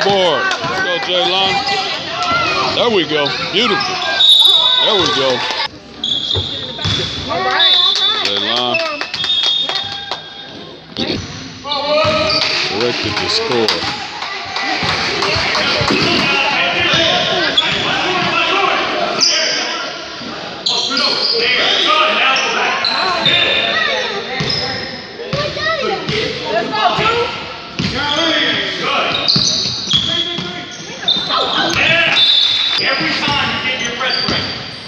board. Let's go, Jaylon. There we go. Beautiful. There we go. Jaylon. Directed to score. Every time you get your press break.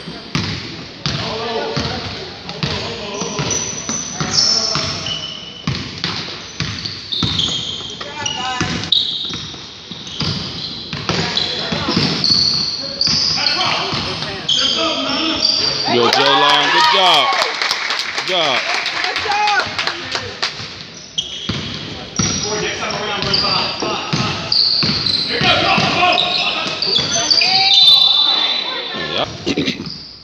Yo, Jaylon, good job. Good job. Next time around, run five. Here you go, Yeah.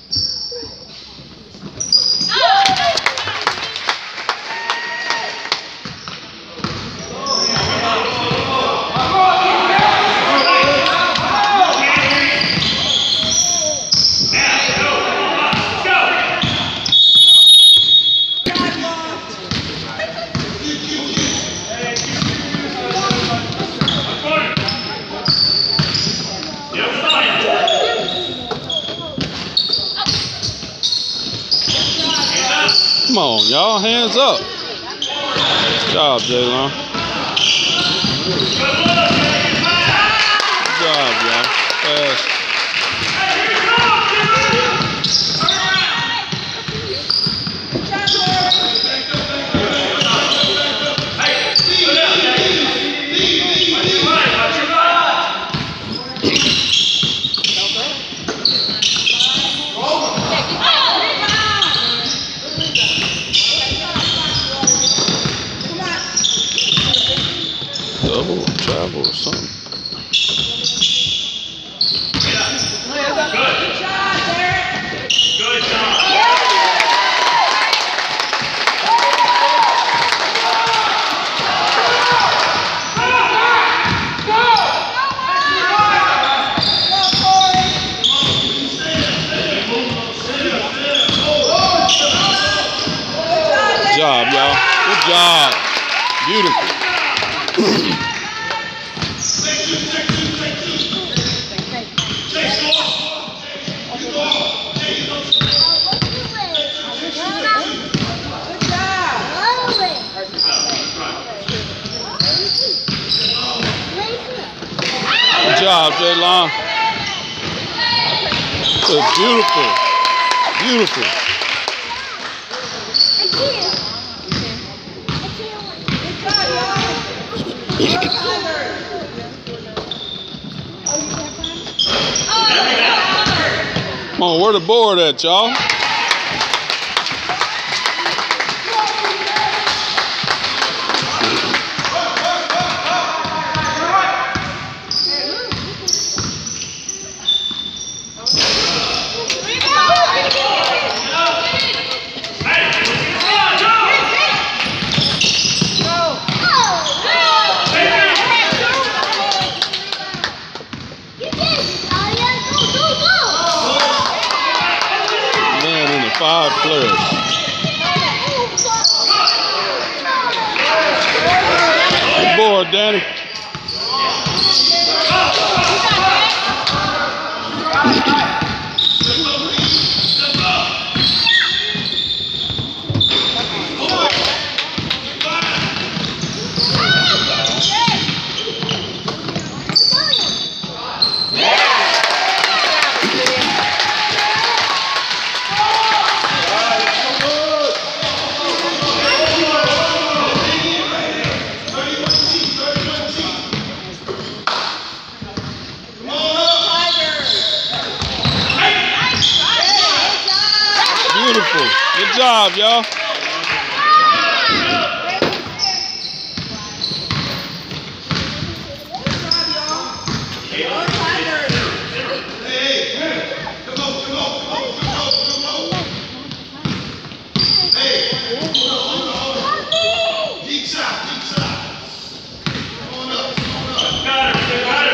Come on, y'all. Hands up. Good job, Jaylon. Good job, y'all. Fast. Double travel or something. Good job. Good job, y'all. Good job. Beautiful. Good job, Jaylon. It's beautiful. Beautiful. Come on, where the board at, y'all? Man in the 5 players. Good board, Danny. Beautiful. Good job, y'all. Got it.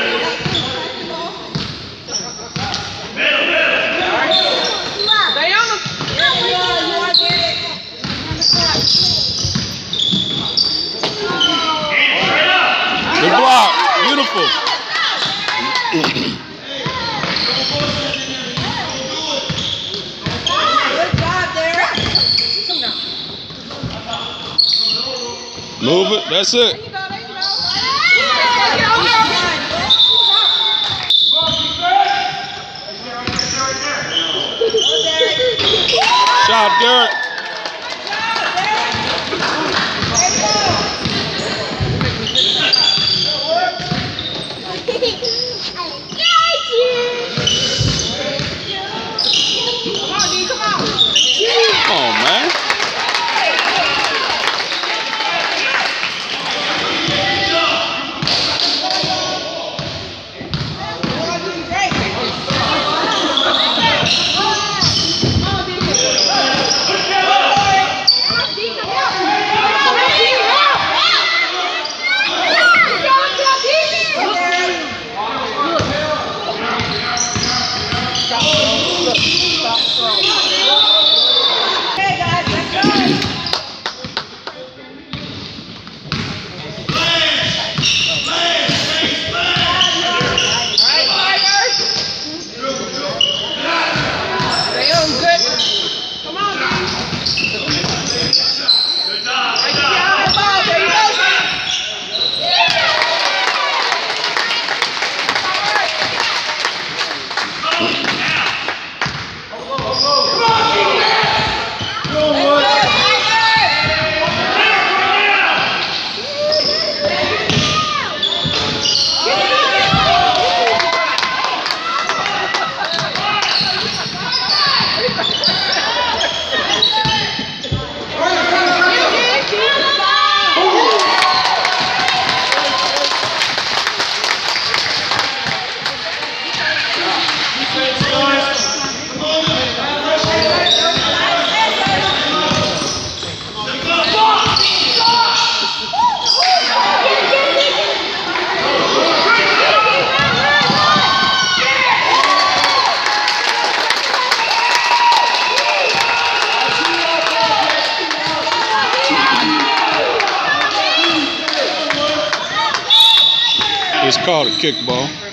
job, Derek. Come down. Move it. That's it. There you go. Shot, Derek. Come on, man. It's called a kickball.